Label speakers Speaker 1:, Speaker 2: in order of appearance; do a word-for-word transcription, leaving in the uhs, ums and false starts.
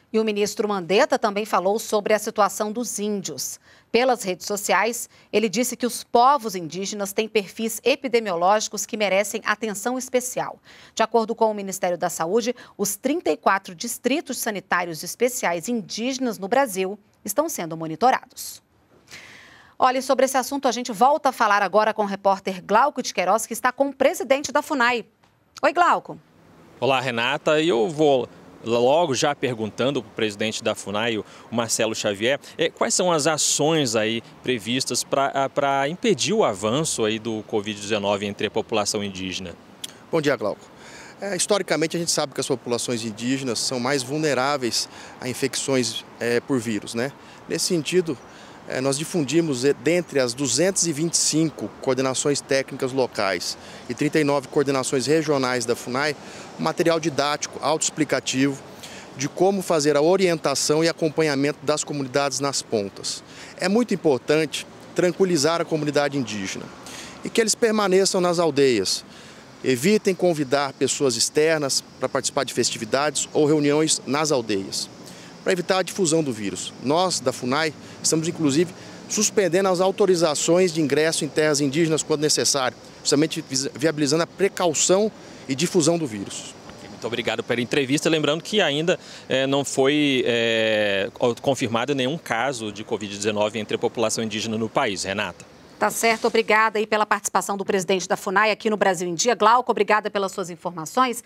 Speaker 1: E o ministro Mandetta também falou sobre a situação dos índios. Pelas redes sociais, ele disse que os povos indígenas têm perfis epidemiológicos que merecem atenção especial. De acordo com o Ministério da Saúde, os trinta e quatro distritos sanitários especiais indígenas no Brasil estão sendo monitorados. Olha, sobre esse assunto a gente volta a falar agora com o repórter Glauco de Queiroz, que está com o presidente da FUNAI. Oi, Glauco.
Speaker 2: Olá, Renata. E eu vou logo já perguntando para o presidente da FUNAI, o Marcelo Xavier, quais são as ações aí previstas para impedir o avanço aí do covid dezenove entre a população indígena?
Speaker 3: Bom dia, Glauco. É, historicamente, a gente sabe que as populações indígenas são mais vulneráveis a infecções é, por vírus, né? Nesse sentido, é, nós difundimos, dentre as duzentas e vinte e cinco coordenações técnicas locais e trinta e nove coordenações regionais da FUNAI, um material didático, autoexplicativo, de como fazer a orientação e acompanhamento das comunidades nas pontas. É muito importante tranquilizar a comunidade indígena e que eles permaneçam nas aldeias. Evitem convidar pessoas externas para participar de festividades ou reuniões nas aldeias, para evitar a difusão do vírus. Nós, da FUNAI, estamos inclusive suspendendo as autorizações de ingresso em terras indígenas quando necessário, justamente viabilizando a precaução e difusão do vírus.
Speaker 2: Muito obrigado pela entrevista. Lembrando que ainda é, não foi é, confirmado nenhum caso de covid dezenove entre a população indígena no país. Renata.
Speaker 1: Tá certo, obrigada aí pela participação do presidente da FUNAI aqui no Brasil em Dia. Glauco, obrigada pelas suas informações.